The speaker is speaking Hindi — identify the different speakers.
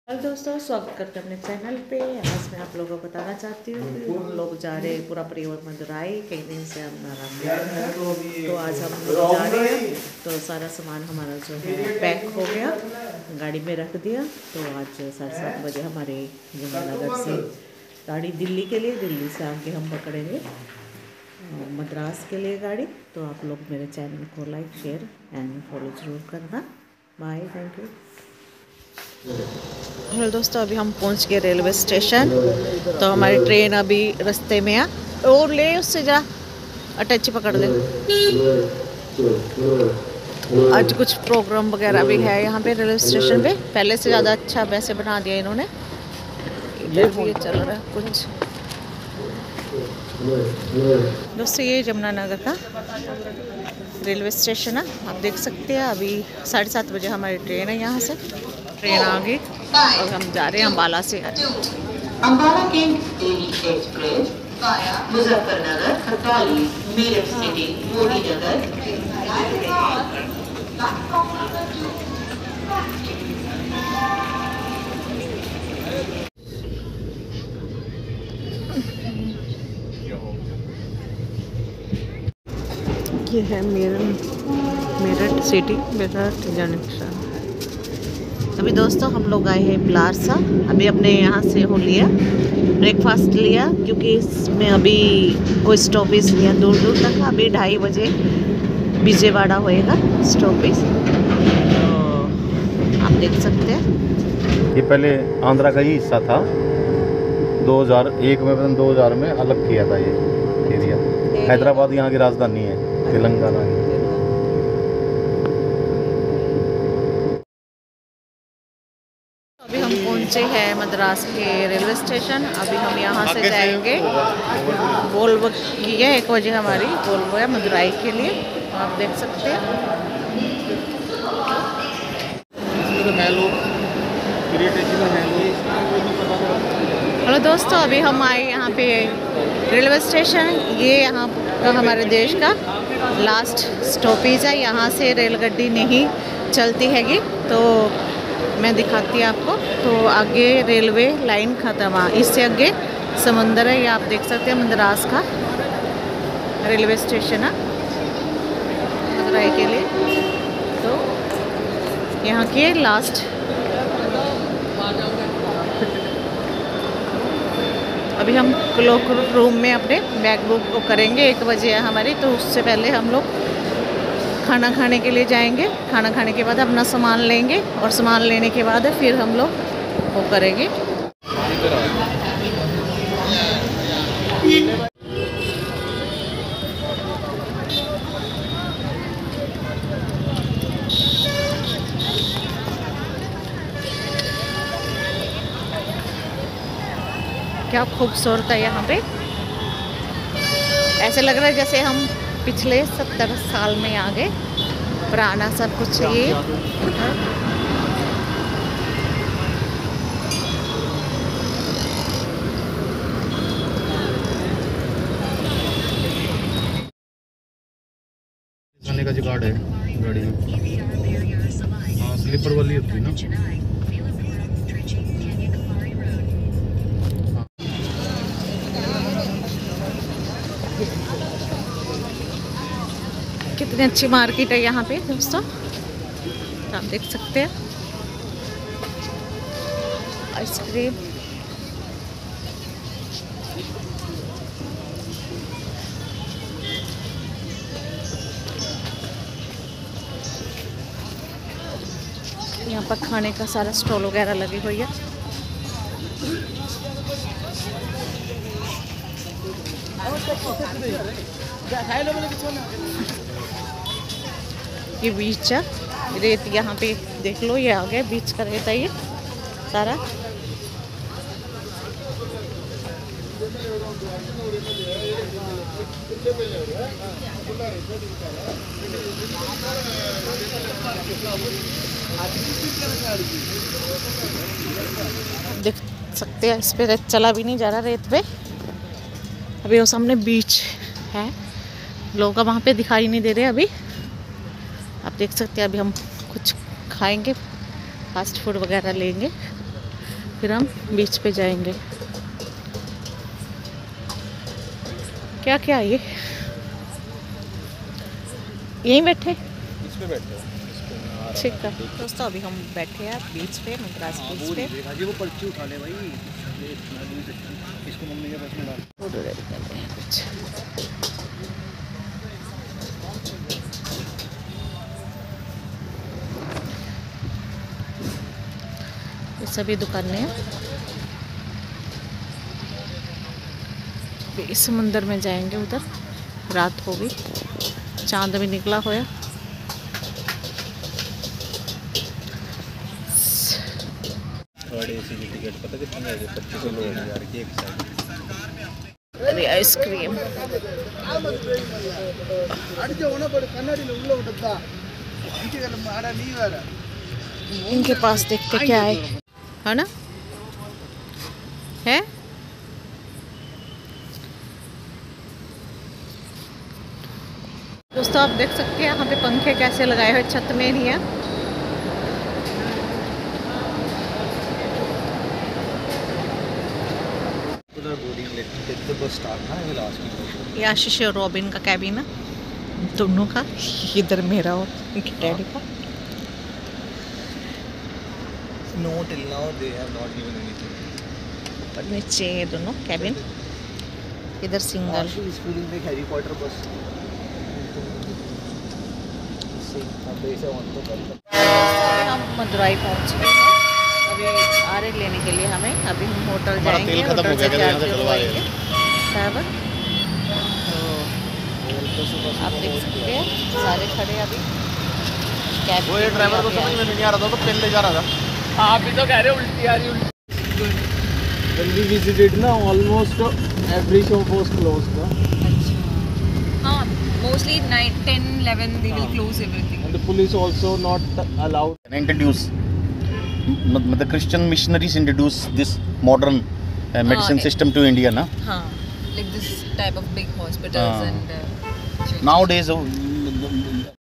Speaker 1: हेलो दोस्तों, स्वागत करते हैं अपने चैनल पे। आज मैं आप लोगों को बताना चाहती हूँ कि हम लोग जा रहे हैं पूरा परिवार मदुराई। कई दिन से हमारा प्लान था, तो आज हम लोग जा रहे हैं। तो सारा सामान हमारा जो है पैक हो गया, गाड़ी में रख दिया। तो आज 7:30 बजे हमारे यमुनानगर से गाड़ी दिल्ली के लिए, दिल्ली से आके हम पकड़ेंगे मद्रास के लिए गाड़ी। तो आप लोग मेरे चैनल को लाइक, शेयर एंड फॉलो ज़रूर करना। Bye, thank you. हेलो दोस्तों, अभी हम पहुंच गए रेलवे स्टेशन। तो हमारी ट्रेन अभी रास्ते में है। और ले उससे जा, अटैची पकड़ ले। आज कुछ प्रोग्राम वगैरह भी है यहाँ पे रेलवे स्टेशन पे। पहले से ज़्यादा अच्छा वैसे बना दिया इन्होंने। इधर भी चल रहा है कुछ। दोस्तों, ये यमुनानगर का रेलवे स्टेशन है, आप देख सकते हैं। अभी 7:30 बजे हमारी ट्रेन है, यहाँ से ट्रेन आ गई और हम जा रहे हैं अम्बाला से।
Speaker 2: अम्बाला के Delhi express via Muzaffarnagar, Khatauli, Meerut city, Modinagar.
Speaker 1: ये है मेरठ सिटी, मेरठ जंक्शन। अभी दोस्तों हम लोग आए हैं प्लासा। अभी अपने यहाँ से हो लिया ब्रेकफास्ट लिया, क्योंकि इसमें अभी कोई स्टॉपेज नहीं है दूर दूर तक। अभी 2:30 बजे विजयवाड़ा होएगा स्टॉपेज। तो आप देख सकते हैं,
Speaker 3: ये पहले आंध्रा का ही हिस्सा था। 2001 में, 2000 में अलग किया था ये एरिया। हैदराबाद यहाँ की राजधानी है, तेलंगाना की।
Speaker 1: अभी हम पहुंचे हैं मद्रास के रेलवे स्टेशन। अभी हम यहाँ से जाएंगे वोल्वो की है 1 बजे हमारी वोल्वो है मदुराई के लिए, आप देख सकते हैं। हेलो दोस्तों, अभी हम आए यहाँ पे रेलवे स्टेशन। ये यहाँ का हमारे देश का लास्ट स्टॉपेज है। यहाँ से रेलगाड़ी नहीं चलती हैगी, तो मैं दिखाती हूँ आपको। तो आगे रेलवे लाइन ख़त्म है, इससे आगे समुंदर है। ये आप देख सकते हैं मद्रास का रेलवे स्टेशन है मदुराई के लिए। तो यहाँ के लास्ट अभी हम क्लॉक रूम में अपने बैग बुक को करेंगे। 1 बजे है हमारी, तो उससे पहले हम लोग खाना खाने के लिए जाएंगे। खाना खाने के बाद अपना सामान लेंगे और सामान लेने के बाद फिर हम लोग वो करेंगे। क्या खूबसूरत है यहाँ पे। ऐसे लग रहा है जैसे हम पिछले 70 साल में आ गए। पुराना सब कुछ ये
Speaker 3: जाने का जुगाड़ है गाड़ी में। हाँ, स्लीपर वाली होती है ना।
Speaker 1: कितनी अच्छी मार्केट है यहाँ पे दोस्तों, आप देख सकते हैं। आइसक्रीम, यहाँ पर खाने का सारा स्टॉल वगैरह लगी हुई है। ये बीच है, रेत यहाँ पे देख लो, ये आ गया बीच का रेत है ये सारा। देख सकते हैं, इस पे रेत चला भी नहीं जा रहा रेत पे। अभी वो सामने बीच है, लोग वहाँ पे दिखाई नहीं दे रहे अभी। आप देख सकते हैं, अभी हम कुछ खाएंगे, फास्ट फूड वगैरह लेंगे। फिर हम बीच पे जाएंगे। क्या क्या ये यहीं बैठे?
Speaker 3: इसमें बैठे हो?
Speaker 1: ठीक है दोस्तों, अभी हम बैठे हैं बीच पे, मद्रास बीच पे।
Speaker 3: वो पर्ची उठा ले भाई, इसको मम्मी के बस में डाल।
Speaker 1: फोटो रेडी कर रहे हैं कुछ। ये सभी दुकानें हैं। इस समुंदर में जाएंगे, उधर रात हो गई, चांद भी निकला होया।
Speaker 3: टिकट पता कितनी है? 25 लोग यार की एक साइड।
Speaker 1: अरे आइसक्रीम इनके पास देखते क्या है ना, है दोस्तों। आप देख सकते हैं यहाँ पे पंखे कैसे लगाए हुए, छत में नहीं है। ये आशीष और रॉबिन का कैबिन है, दोनों का। इधर मेरा और इनके डैडी का।
Speaker 3: No, till now they have not given anything.
Speaker 1: और नीचे ये दोनों कैबिन, इधर सिंगल।
Speaker 3: इस फीलिंग में हैरी पॉटर बस
Speaker 1: हम मदुराई पहुंच गए हैं, अभी आ रहे लेने के लिए हमें। अभी हम होटल जाएंगे, होटल से चार्ज करवाएंगे बराबर। तो आप देख सकते हैं सारे खड़े अभी।
Speaker 3: वो ये ड्राइवर को समझ में नहीं आ रहा था तो पेन ले जा रहा था।
Speaker 4: आप भी तो कह रहे हो उल्टी आ रही उल्टी। When we visited ना almost every shop was closed ना।
Speaker 5: हाँ, mostly 9, 10, 11 they will close everything.
Speaker 4: And the police also not allowed.
Speaker 3: Introduce the Christian missionaries introduce this modern medicine system to India na.
Speaker 5: हाँ, like this type of big hospitals and
Speaker 3: Nowadays